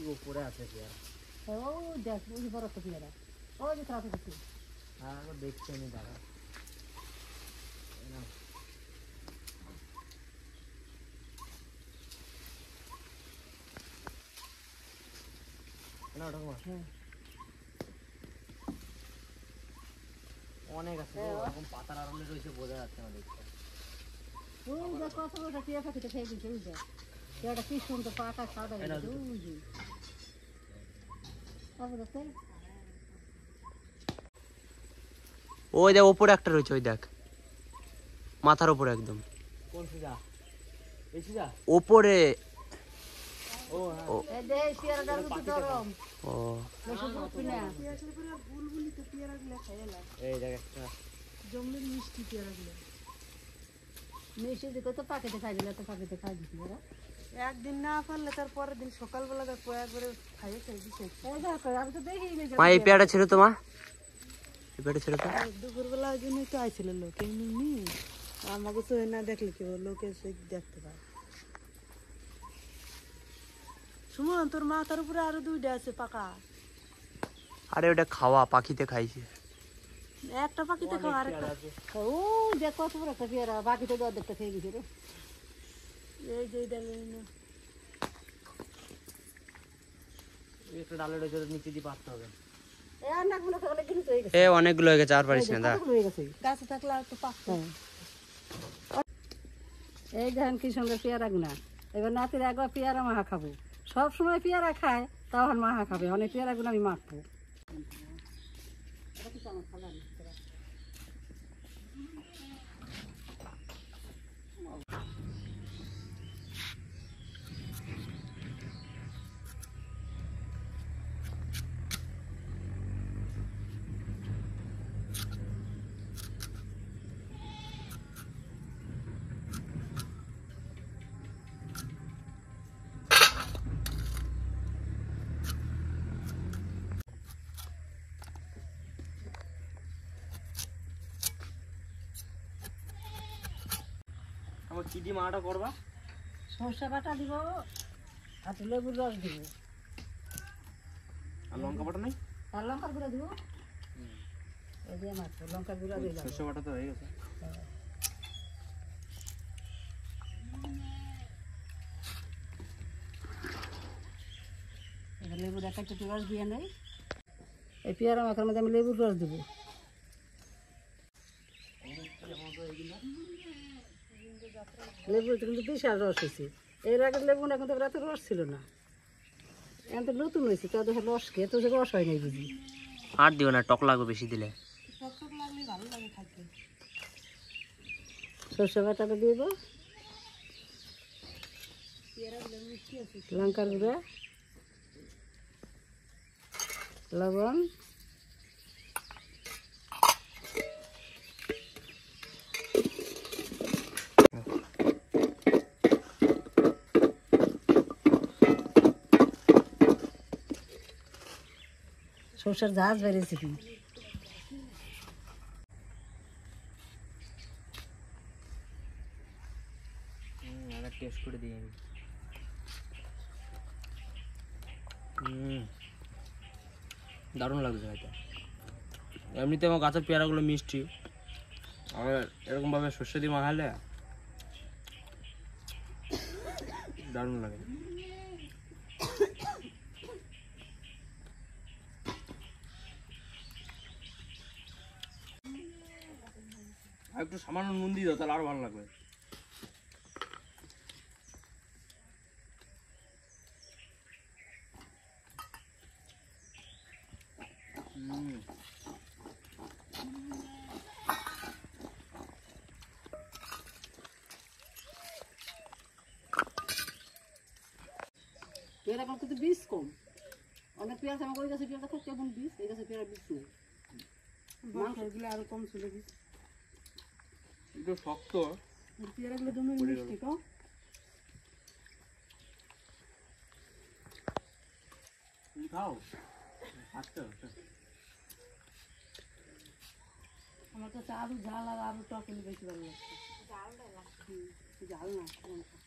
উপরে আছে পেয়ারা। ও দেখ ওই বড় একটা পেয়ারা, ওই যে খারাপ কিছু। হ্যাঁ আমি দেখছি, আমি দাঁড়া অনেক আছে এরকম পাতার আড়ালে রয়েছে, বোঝা যাচ্ছে না দেখতে। ওই দেখ কত বড় টিয়া পাখিটা খেয়ে দিচ্ছে, ওই দেখ পেয়ারাটা কি সুন্দর পাকা সাদা হয়ে গেছে। ওই যে ওই দেখ ওপরে একটা রয়েছে, ওই দেখ মাথার উপরে একদম কোন সিজা? এই সিজা ওপরে। ও হ্যাঁ এই দেখ পেয়ারাটার মতো গরম। ও বেশি বুঝবি না। পেয়ারাটার পুরো বুলবুলি তো পেয়ারাগুলো খাইয়ে না। এই দেখ একটা জঙ্গলের মিষ্টি পেয়ারাগুলো। মিষ্টি দিকে তো পাকেতে খাই দিলে, তো পাকেতে খাই দিছি ওরা। একদিন না পারলে তার পরের দিন সকালবেলা একবারে খাইয়ে খাই দিছে। এই দেখো আমি তো দেখিনি। মা এই পেয়ারাটা ছিল তো, মা এই পেয়ারাটা ছিল তো। দুপুরবেলা ওই জন্যই তো আইছিল লোক, এমনি আমাকে তো না দেখলে কি লোকে দেখতে পায়। সুমন তোর মাথার উপরে আরো দুইটা আছে পাকা। আরে ওটা খাওয়া, পাখিতে খাইছে। একটা পাখিতে খাওয়া, আরেকটা ও দেখ কত বড় একটা পেয়ারা, বাকিটা তো অর্ধেকটা খেয়ে গেছে রে। এই যে ডালে একটা ডালে রয়েছে, নিচে দিয়ে পাততে হবে। এ অনেকগুলো হয়ে গেছে, আর পারিস না দা। গাছে থাকলে আর তো পাকতো। এই দেখেন কি সুন্দর পেয়ারা গুনা। এবার নাতির একবার পেয়ারা মাখা খাবো। সব সময় পেয়ারা খায়, তখন মাখা খাবে। অনেক পেয়ারা গুলো আমি মাখবো। আমার কি দিয়ে মাটা করবা? সরষে বাটা দিব, আর লেবুর রস দিব, আর লঙ্কা বাটা নাই? আর লঙ্কার গুঁড়া দিব। এই যে মাত্র লঙ্কার গুঁড়া দিলাম। সরষে বাটা তো হয়ে গেছে। এবার লেবুর একটা একটু রস দিয়ে নেই। এই পেয়ারা মাখার মধ্যে আমি লেবুর রস দেবো। লেবু কিন্তু বিশাল রস হয়েছে। এর আগে লেবু না কিন্তু রাতে রস ছিল না, এখন তো নতুন হয়েছে। তো দেখো রস খেয়ে তো রস হয় নাই বুঝি। আর দিও না, টক লাগবে বেশি দিলে। সরষে বাটাটা দিব, লঙ্কার গুঁড়া, লবণ, সরষের ঝাঁজ বেড়েছে কি টেস্ট করে দিই আমি। দারুণ লাগছে এটা। এমনিতে আমার গাছের পেয়ারাগুলো মিষ্টি, আর এরকমভাবে সর্ষে দিয়ে মাখালে দারুণ লাগে। আর একটু সামান্য নুন দিয়ে দাও, তাহলে আরো ভালো লাগবে। পেয়ারা কিন্তু বীজ কম। অনেক পেয়ারা আমার ওই গাছে পেয়ারা থাকে কেমন বীজ, এই গাছে পেয়ারা বীজ নেই। মাংসগুলো আরো কম ছিল বীজ, একটু শক্ত পেয়ারাগুলো জমি মিষ্টি কম। খাও আচ্ছা। আমার কাছে আরো ঝাল আর আরো টক হলে বেশি ভালো লাগছে। ঝাল না